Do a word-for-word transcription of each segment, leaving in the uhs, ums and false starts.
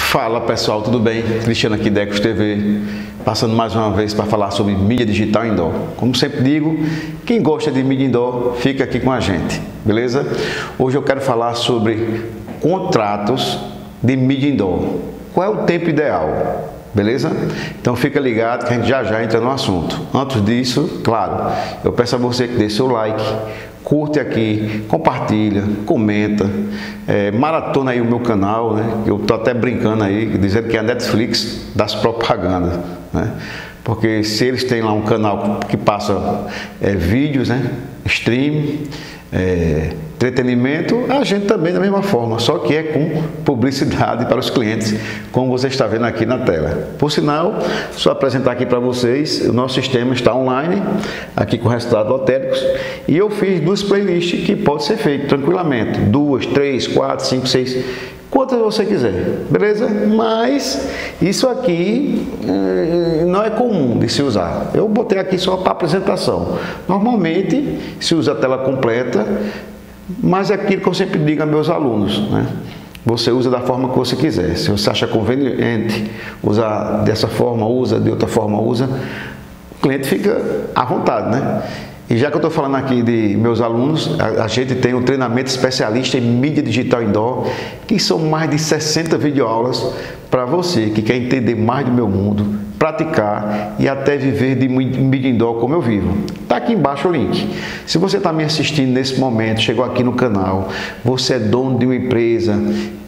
Fala pessoal, tudo bem? Cristiano aqui da Ecos T V, passando mais uma vez para falar sobre mídia digital indoor. Como sempre digo, quem gosta de mídia indoor, fica aqui com a gente, beleza? Hoje eu quero falar sobre contratos de mídia indoor. Qual é o tempo ideal? Beleza? Então fica ligado que a gente já já entra no assunto. Antes disso, claro, eu peço a você que dê seu like, curte aqui, compartilha, comenta, é, maratona aí o meu canal, né? Eu tô até brincando aí, dizendo que é a Netflix das propagandas, né? Porque se eles têm lá um canal que passa é, vídeos, né? Stream, é, entretenimento, a gente também da mesma forma, só que é com publicidade para os clientes, como você está vendo aqui na tela. Por sinal, só apresentar aqui para vocês, o nosso sistema está online, aqui com resultados lotéricos, e eu fiz duas playlists que pode ser feito tranquilamente, duas, três, quatro, cinco, seis, quantas você quiser, beleza? Mas isso aqui não é comum de se usar. Eu botei aqui só para apresentação. Normalmente se usa a tela completa, mas é aquilo que eu sempre digo a meus alunos, né? Você usa da forma que você quiser. Se você acha conveniente usar dessa forma, usa, de outra forma, usa. O cliente fica à vontade, né? E já que eu estou falando aqui de meus alunos, a, a gente tem um treinamento especialista em mídia digital indoor, que são mais de sessenta videoaulas para você que quer entender mais do meu mundo, praticar e até viver de mídia indoor como eu vivo. Está aqui embaixo o link. Se você está me assistindo nesse momento, chegou aqui no canal, você é dono de uma empresa,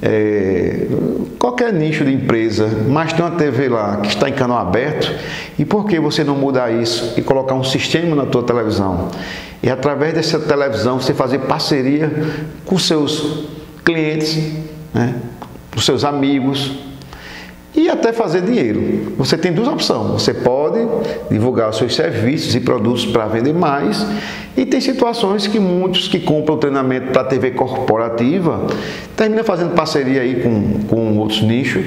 é, qualquer nicho de empresa, mas tem uma T V lá que está em canal aberto, e por que você não mudar isso e colocar um sistema na tua televisão? E através dessa televisão você fazer parceria com seus clientes, né, com seus amigos, e até fazer dinheiro. Você tem duas opções. Você pode divulgar os seus serviços e produtos para vender mais, e tem situações que muitos que compram treinamento para T V corporativa terminam fazendo parceria aí com, com outros nichos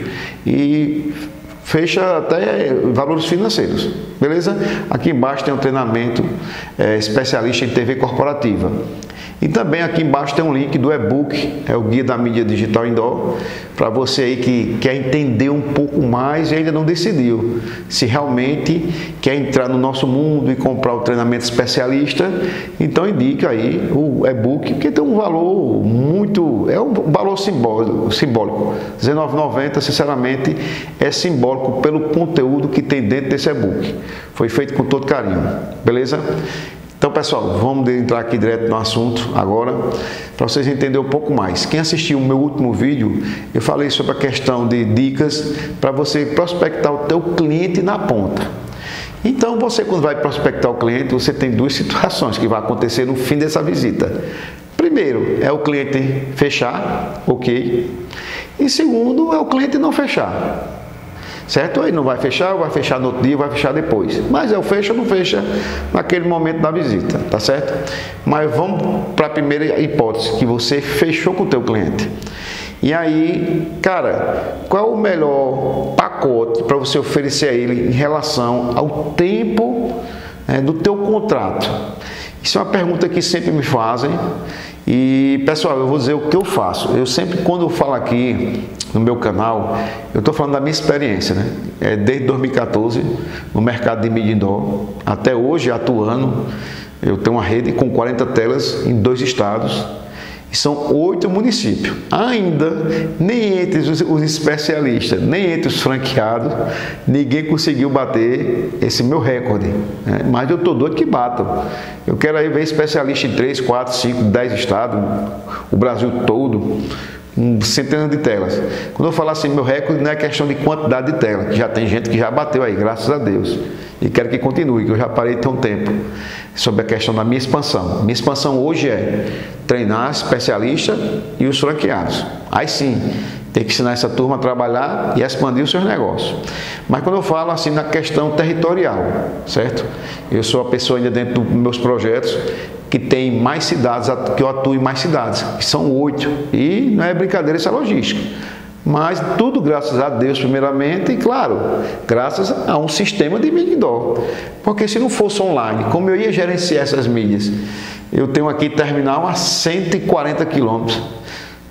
e fecha até valores financeiros, beleza? Aqui embaixo tem um treinamento é, especialista em T V corporativa. E também aqui embaixo tem um link do e-book, é o Guia da Mídia Digital Indoor, para você aí que quer entender um pouco mais e ainda não decidiu se realmente quer entrar no nosso mundo e comprar o treinamento especialista. Então indica aí o e-book, porque tem um valor muito, é um valor simbólico, simbólico. dezenove reais e noventa centavos, sinceramente, é simbólico pelo conteúdo que tem dentro desse e-book. Foi feito com todo carinho, beleza? Então, pessoal, vamos entrar aqui direto no assunto agora, para vocês entenderem um pouco mais. Quem assistiu o meu último vídeo, eu falei sobre a questão de dicas para você prospectar o teu cliente na ponta. Então, você quando vai prospectar o cliente, você tem duas situações que vão acontecer no fim dessa visita. Primeiro, é o cliente fechar, ok? E segundo, é o cliente não fechar. Certo? Aí não vai fechar, vai fechar no outro dia, vai fechar depois. Mas é o fecha ou não fecha naquele momento da visita, tá certo? Mas vamos para a primeira hipótese, que você fechou com o teu cliente. E aí, cara, qual é o melhor pacote para você oferecer a ele em relação ao tempo é, do teu contrato? Isso é uma pergunta que sempre me fazem. E pessoal, eu vou dizer o que eu faço. Eu sempre, quando eu falo aqui no meu canal, eu estou falando da minha experiência, né? É, desde dois mil e quatorze, no mercado de mídia indoor, até hoje atuando. Eu tenho uma rede com quarenta telas em dois estados, e são oito municípios. Ainda, nem entre os, os especialistas, nem entre os franqueados, ninguém conseguiu bater esse meu recorde, né? Mas eu estou doido que batam. Eu quero aí ver especialista em três, quatro, cinco, dez estados, o Brasil todo, um centenas de telas. Quando eu falar assim, meu recorde não é questão de quantidade de tela, que já tem gente que já bateu aí, graças a Deus. E quero que continue, que eu já parei tem um tempo, sobre a questão da minha expansão. Minha expansão hoje é treinar especialista e os franqueados. Aí sim, tem que ensinar essa turma a trabalhar e a expandir os seus negócios. Mas quando eu falo assim na questão territorial, certo? Eu sou a pessoa ainda dentro dos meus projetos que tem mais cidades, que eu atuo em mais cidades, que são oito. E não é brincadeira, isso é logística. Mas tudo graças a Deus primeiramente e, claro, graças a um sistema de mídia indoor. Porque se não fosse online, como eu ia gerenciar essas mídias? Eu tenho aqui terminal a cento e quarenta quilômetros.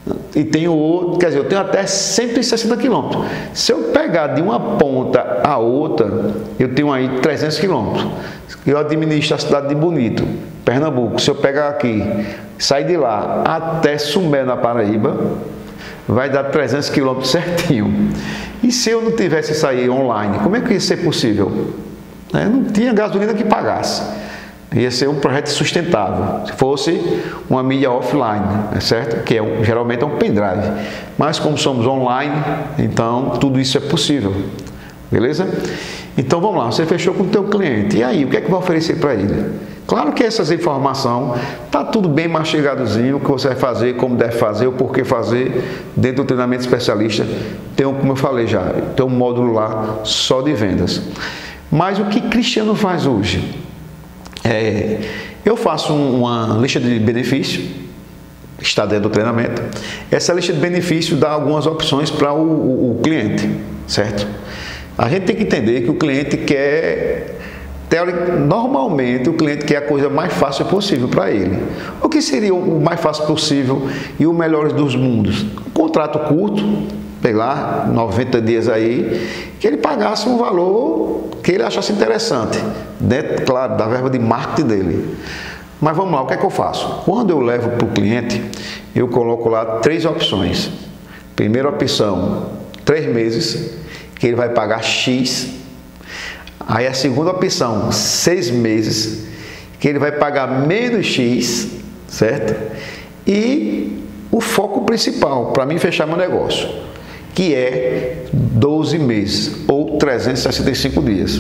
e tenho outro, quer dizer, eu tenho até cento e sessenta quilômetros. Se eu pegar de uma ponta a outra, eu tenho aí trezentos quilômetros. Eu administro a cidade de Bonito, Pernambuco. Se eu pegar aqui, sair de lá até Sumé, na Paraíba, vai dar trezentos quilômetros certinho. E se eu não tivesse isso aí online, como é que ia ser possível? Eu não tinha gasolina que pagasse. Ia ser um projeto sustentável, se fosse uma mídia offline, é certo? Que é, geralmente é um pendrive. Mas como somos online, então tudo isso é possível. Beleza? Então vamos lá, você fechou com o teu cliente. E aí, o que é que vai oferecer para ele? Claro que essas informações, tá tudo bem mastigadozinho, o que você vai fazer, como deve fazer, o porquê fazer, dentro do treinamento especialista. Tem, um, como eu falei já, tem um módulo lá só de vendas. Mas o que Cristiano faz hoje? É, eu faço uma lista de benefícios, está dentro do treinamento. Essa lista de benefícios dá algumas opções para o, o, o cliente, certo? A gente tem que entender que o cliente quer, normalmente o cliente quer a coisa mais fácil possível para ele. O que seria o mais fácil possível e o melhor dos mundos? Um contrato curto, pegar noventa dias aí, que ele pagasse um valor que ele achasse interessante, dentro, claro, da verba de marketing dele. Mas vamos lá, o que é que eu faço? Quando eu levo para o cliente, eu coloco lá três opções. Primeira opção, três meses, que ele vai pagar X. Aí a segunda opção, seis meses, que ele vai pagar menos X, certo? E o foco principal, para mim fechar meu negócio, que é doze meses ou trezentos e sessenta e cinco dias.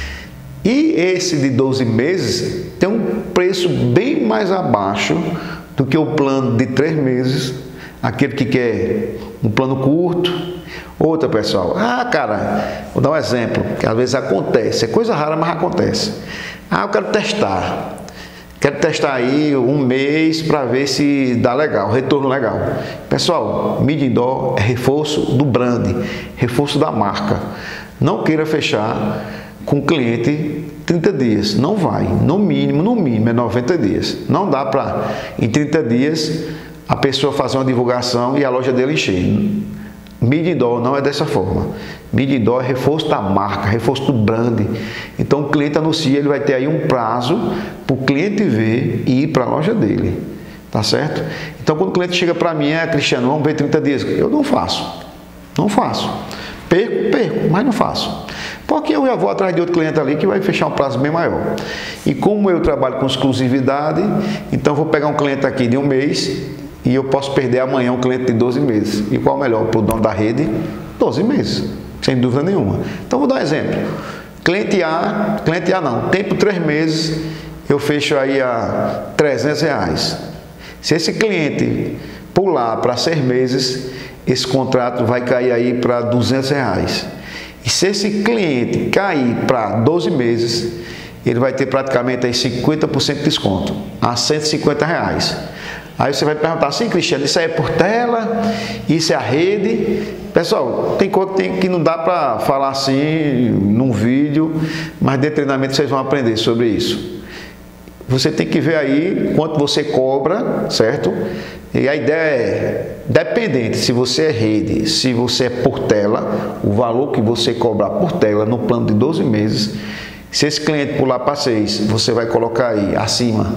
E esse de doze meses tem um preço bem mais abaixo do que o plano de três meses, aquele que quer um plano curto. Outra, pessoal, ah, cara, vou dar um exemplo, que às vezes acontece, é coisa rara, mas acontece. Ah, eu quero testar. Quero testar aí um mês para ver se dá legal, retorno legal. Pessoal, Mídia Indoor é reforço do brand, reforço da marca. Não queira fechar com o cliente trinta dias, não vai. No mínimo, no mínimo é noventa dias. Não dá para, em trinta dias, a pessoa fazer uma divulgação e a loja dele encher. Mídia Indoor não é dessa forma. Mídia Indoor é reforço da marca, reforço do brand. Então o cliente anuncia, ele vai ter aí um prazo para o cliente ver e ir para a loja dele. Tá certo? Então quando o cliente chega para mim, é Cristiano, vamos ver trinta dias. Eu não faço. Não faço. Perco, perco, mas não faço. Porque eu já vou atrás de outro cliente ali que vai fechar um prazo bem maior. E como eu trabalho com exclusividade, então vou pegar um cliente aqui de um mês e eu posso perder amanhã um cliente de doze meses. E qual é o melhor para o dono da rede? doze meses, sem dúvida nenhuma. Então vou dar um exemplo. Cliente A, cliente A não, tempo três meses, eu fecho aí a trezentos reais. Se esse cliente pular para seis meses, esse contrato vai cair aí para duzentos reais. E se esse cliente cair para doze meses, ele vai ter praticamente aí cinquenta por cento de desconto, a cento e cinquenta reais. Aí você vai perguntar assim, Cristiano, isso aí é por tela? Isso é a rede? Pessoal, tem coisa que, tem, que não dá para falar assim num vídeo, mas dentro do treinamento vocês vão aprender sobre isso. Você tem que ver aí quanto você cobra, certo? E a ideia é, dependente se você é rede, se você é por tela, o valor que você cobrar por tela no plano de doze meses, se esse cliente pular para seis, você vai colocar aí acima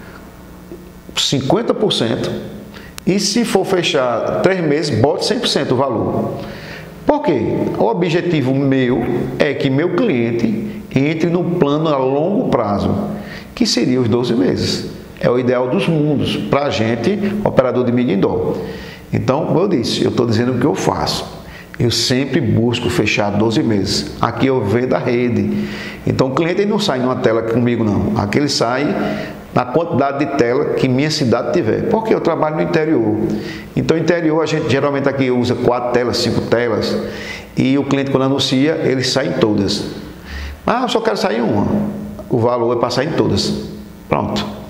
cinquenta por cento, e se for fechar três meses, bote cem por cento o valor. Por quê? O objetivo meu é que meu cliente entre no plano a longo prazo, que seria os doze meses. É o ideal dos mundos, para a gente, operador de Mídia Indoor. Então, como eu disse, eu estou dizendo o que eu faço. Eu sempre busco fechar doze meses. Aqui eu vendo a rede. Então, o cliente ele não sai numa tela comigo, não. Aqui ele sai na quantidade de tela que minha cidade tiver, porque eu trabalho no interior. Então, no interior, a gente geralmente aqui usa quatro telas, cinco telas, e o cliente, quando anuncia, ele sai em todas. Ah, eu só quero sair em uma. O valor é para sair em todas. Pronto.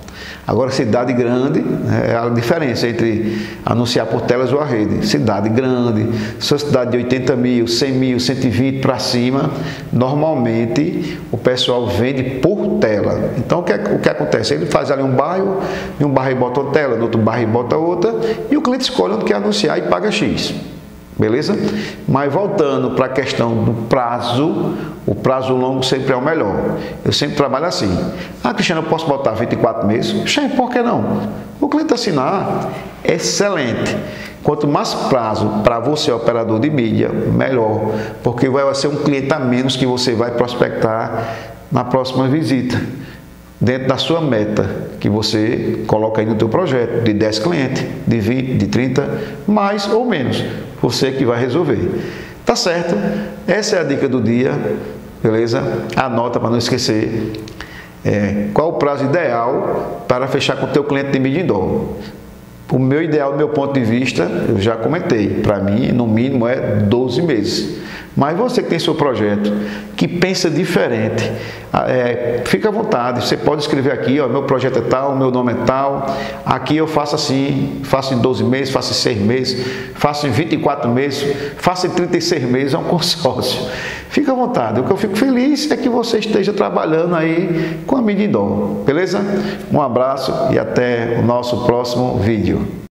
Agora, cidade grande, é a diferença entre anunciar por telas ou a rede. Cidade grande, sua cidade de oitenta mil, cem mil, cento e vinte para cima, normalmente o pessoal vende por tela. Então, o que, o que acontece? Ele faz ali um bairro, em um bairro bota outra tela, no outro bairro bota outra, e o cliente escolhe onde quer anunciar e paga X. Beleza? Mas voltando para a questão do prazo, o prazo longo sempre é o melhor. Eu sempre trabalho assim. Ah, Cristiano, eu posso botar vinte e quatro meses? Sim, por que não? O cliente assinar, excelente. Quanto mais prazo para você, operador de mídia, melhor. Porque vai ser um cliente a menos que você vai prospectar na próxima visita. Dentro da sua meta, que você coloca aí no teu projeto, de dez clientes, de vinte, de trinta, mais ou menos. Você que vai resolver. Tá certo? Essa é a dica do dia, beleza? Anota para não esquecer. É, qual o prazo ideal para fechar com o teu cliente de mídia indoor? O meu ideal, do meu ponto de vista, eu já comentei, para mim, no mínimo é doze meses. Mas você que tem seu projeto, que pensa diferente, é, fica à vontade, você pode escrever aqui, ó, meu projeto é tal, meu nome é tal, aqui eu faço assim, faço em doze meses, faço em seis meses, faço em vinte e quatro meses, faço em trinta e seis meses, é um consórcio. Fica à vontade, o que eu fico feliz é que você esteja trabalhando aí com a mídia indoor, beleza? Um abraço e até o nosso próximo vídeo.